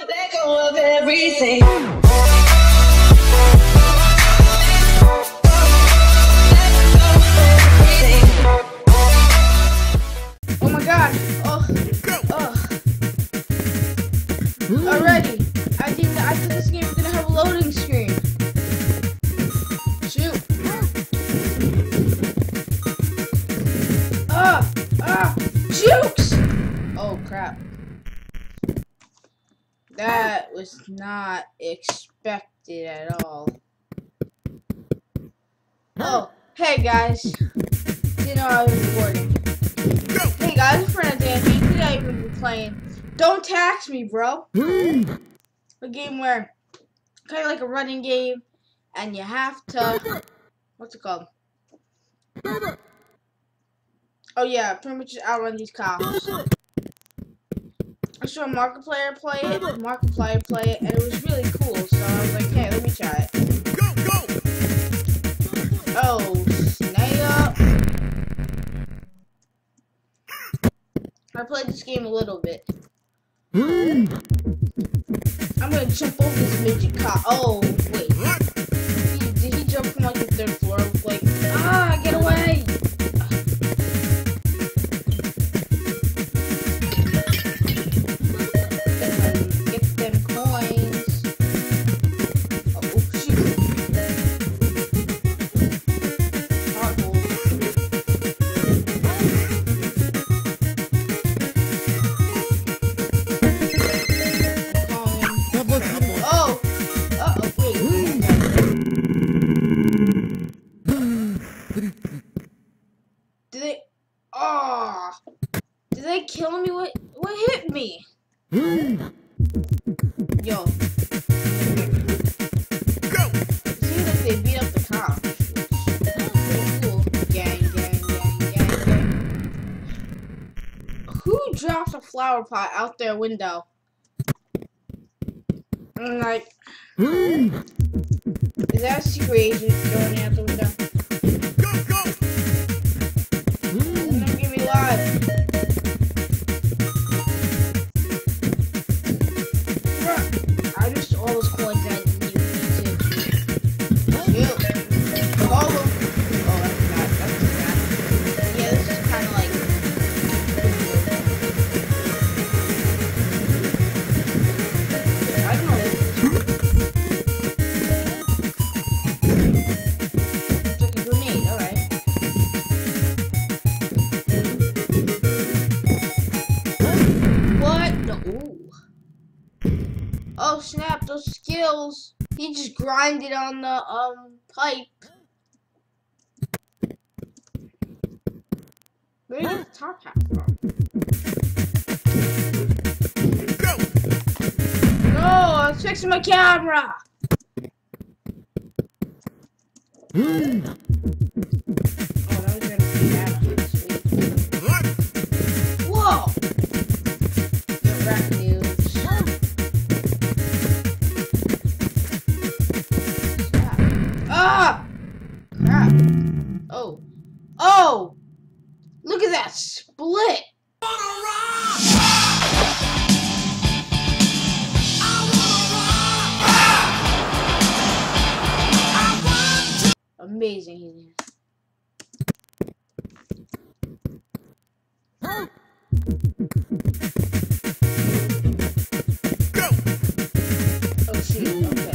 let go of everything. Oh my god. Oh. Already. I thought this game was gonna have a loading screen. Shoot. Jukes! Oh crap. That was not expected at all. Oh, hey guys. Didn't know I was recording. Hey guys, it's friend Anthony. Today we're gonna be playing Don't Tax Me, Bro. A game where kind of like a running game, and you have to, what's it called? Oh yeah, pretty much outrun these cops. I saw Markiplier play it, and it was really cool. So I was like, hey, let me try it. Oh, snap! I played this game a little bit. I'm gonna jump over this midget cop. Oh, wait. Did he jump from like the third floor? Like, get away! Get them coins. Oh, shoot. Did they kill me? What hit me? Yo. It seems like they beat up the cops. Pretty cool. Gang. Who dropped a flower pot out their window? I'm like, is that a secret agent throwing it out the window? I missed all those coins that I didn't even need to. Shoot. All of them. Oh, that's bad. That's too bad. Yeah, this is kind of like... I don't know this. It's like a grenade, alright. What? No. Ooh. Oh snap, those skills. He just grinded on the pipe. Where did the top hat from? No, I was fixing my camera. Oh, that was gonna be bad. Whoa! Get wrecked, dude. Crap. Oh! Look at that split! Amazing, he's here. Oh shoot, okay.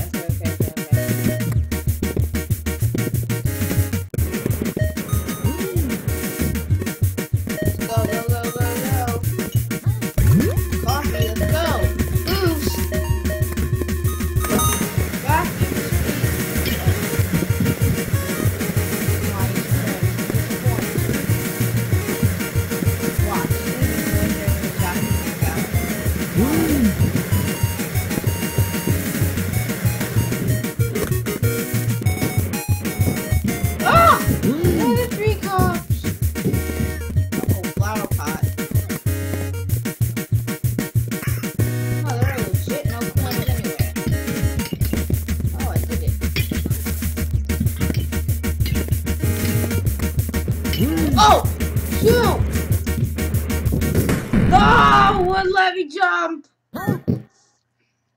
Oh! Shoot! Oh! Wouldn't let me jump!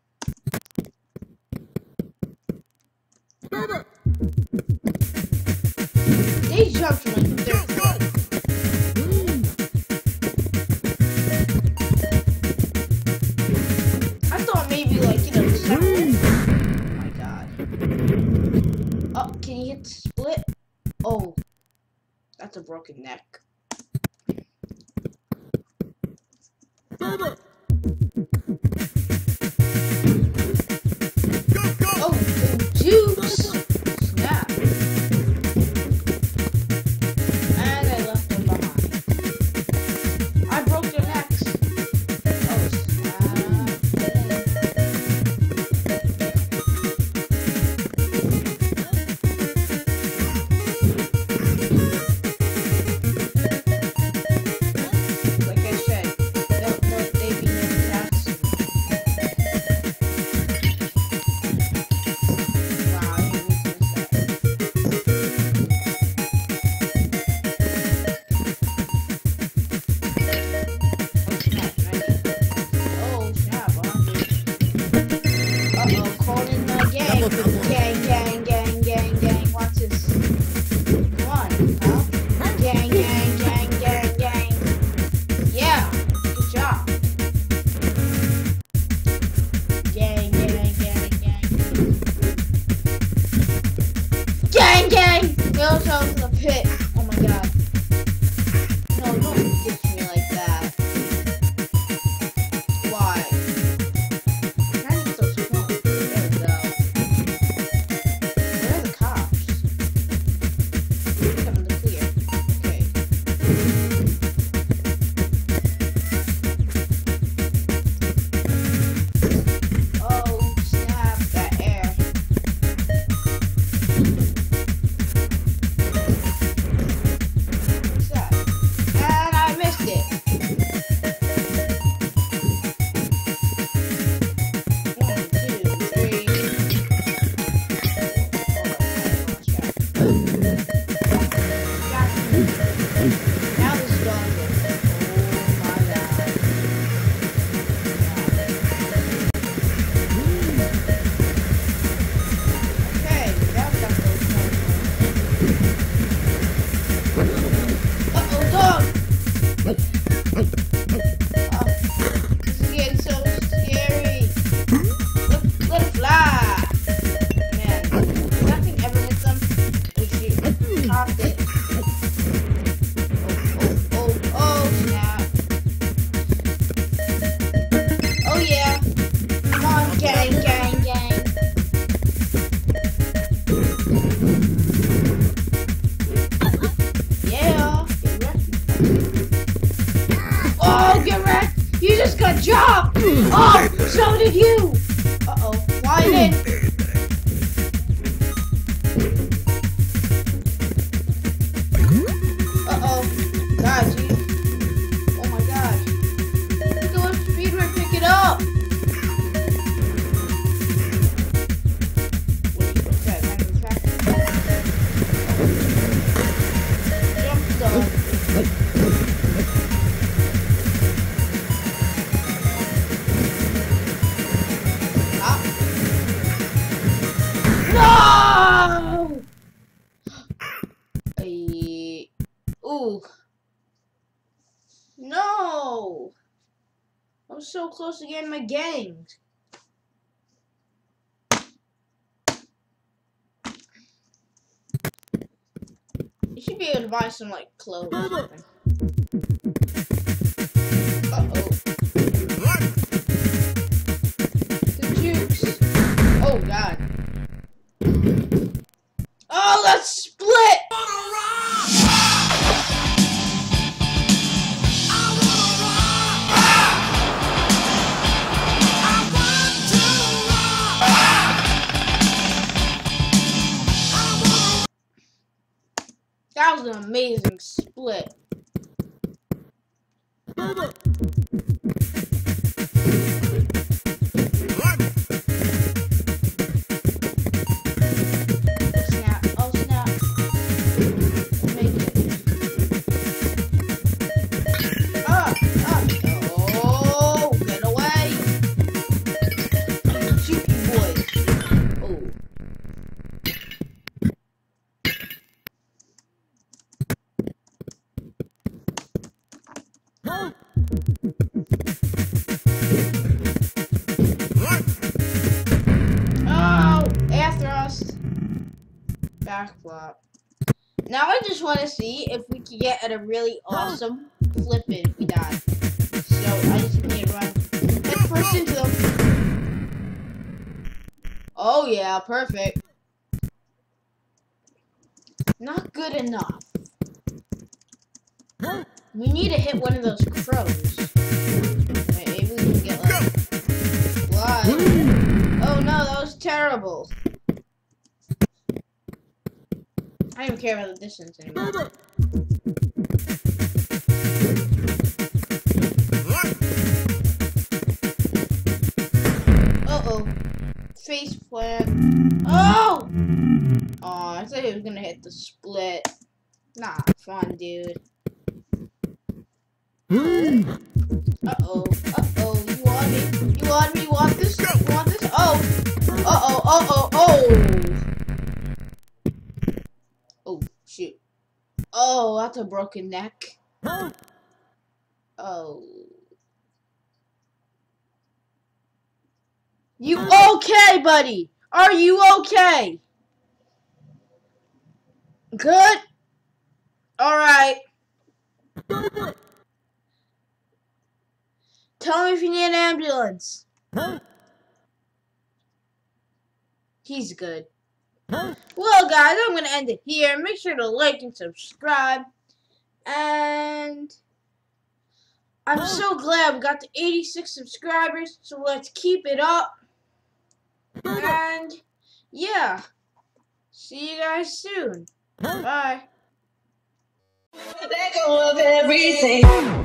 They jumped from like the third floor. I thought maybe like, you know, the second. Oh my god. Oh, can you hit the split? Oh. That's a broken neck. Oh, the juice! Snap. And I left them behind. I broke their necks. Oh, snap. Like I said, they be never taxed. Wow, you missed that. Oh snap, 100. Uh-oh, calling the gang. Gang. Watch this. Come on, huh? Gang. Yeah, good job. Gang. They also in the pit. Oh my god. No, don't diss me like that. Why? Trying to get those phones. There we go. Where are the cops? Come in the clear. Okay. Oh, snap, that air. What's that? And I missed it. 1, 2, 3. Now this is going good. Oh my god. Okay, now we got those phones. Uh-oh, dog! Oh, this is getting so scary. Let it fly! Man, nothing ever hits them. If you popped it. Oh, snap. Oh, yeah. Come on, gang. Yeah, get wrecked. Oh, get wrecked! You just got jumped! Oh, so did you! Uh-oh, flying in. Uh-oh. God, geez. Oh my god. Go up speedrun, pick it up! What's that? Jump dog. Stop. No! Ooh. No! I'm so close to getting my gangs. You should be able to buy some, like, clothes or something. Uh-oh. The juice. Oh, God. Oh, let's split! That was an amazing split. Snap. Oh, snap. Make it. Oh, get away. Shoot you boys. Oh. backflop. Now I just want to see if we can get at a really awesome flip it if we die. So I just need to run head first into them. Oh yeah, perfect. Not good enough. We need to hit one of those crows. Wait, maybe we can get like fly. Oh no, that was terrible. I don't even care about the distance anymore. Uh-oh. Face plant. Oh! Oh, I thought he was gonna hit the split. Not fun, dude. Uh-oh. Uh-oh. You want me? You want me? You want this? You want this? Oh! Uh-oh. Uh-oh. Oh! Oh, shoot. Oh, that's a broken neck. Oh. You okay, buddy? Are you okay? Good? Alright. Tell me if you need an ambulance. He's good. Well, guys, I'm going to end it here. Make sure to like and subscribe. And I'm so glad we got to 86 subscribers. So let's keep it up. And yeah. See you guys soon. Bye. Let go of everything.